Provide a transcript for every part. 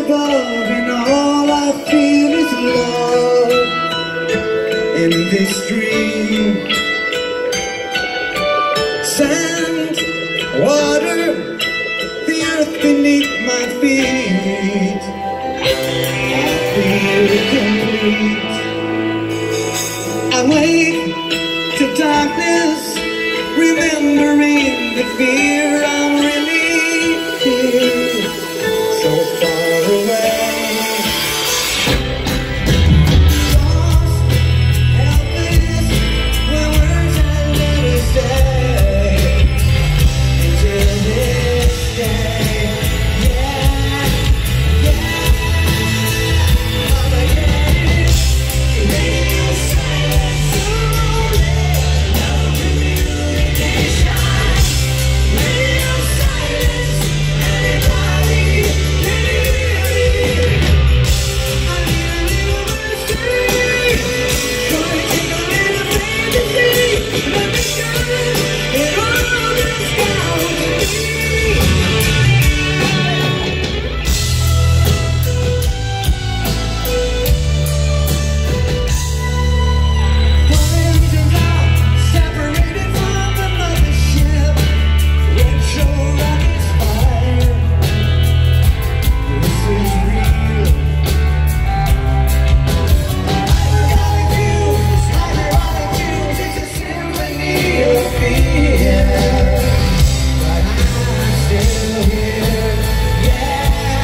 above, and all I feel is love in this dream. Sand, water, the earth beneath my feet. I feel complete. I wake to darkness, remembering the fear. I'm really here, so far away. Lost, helpless, where words I never say. Until this day, yeah, yeah. All I get is radio silence, so lonely, no communication. Radio silence, anybody can hear me. I need a little mercy. Gonna take a little fantasy. Let me shine in all this down to me. Flames around, separated from the mothership. Retro rockets fire. This is real. Hypergonic views, hyperonic views. It's a symphony of fear. But I'm still here. Yeah,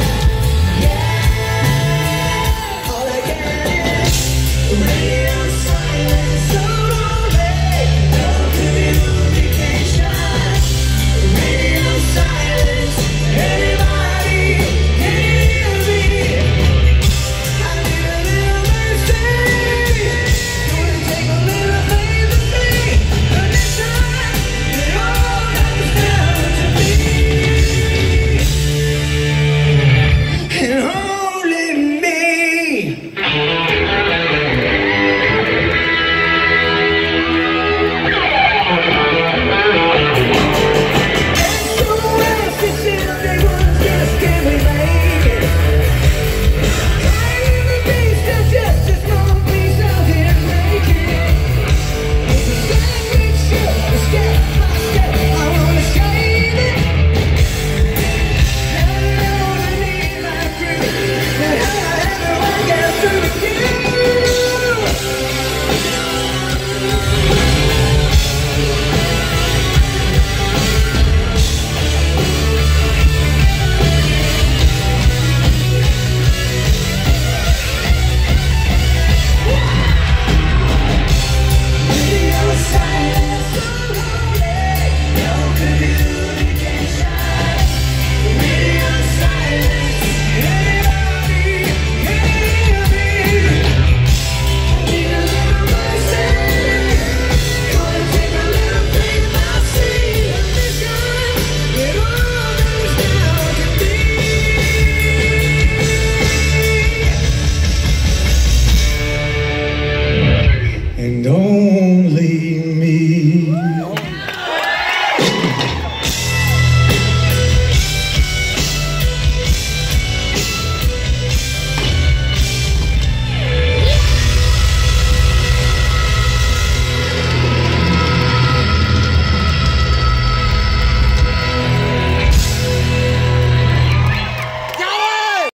yeah. All I get is radio silence, so lonely, no communication. Radio silence, anybody can hear me. I need a little mercy. Gonna take a little fantasy. Condition, it all comes down to me. And only me. SOS, it's the only ones just can we make it. Trying to be still just a small piece of it, make it. It's a sandwich ship, step by step, I wanna shave it. And I only need my crew, and everyone gets through you. Radio silence, so lonely, no communication. Radio silence, anybody can hear me. Need a little mercy. Gonna take a little faith, I'll see the mission. It all comes down to me. And only me.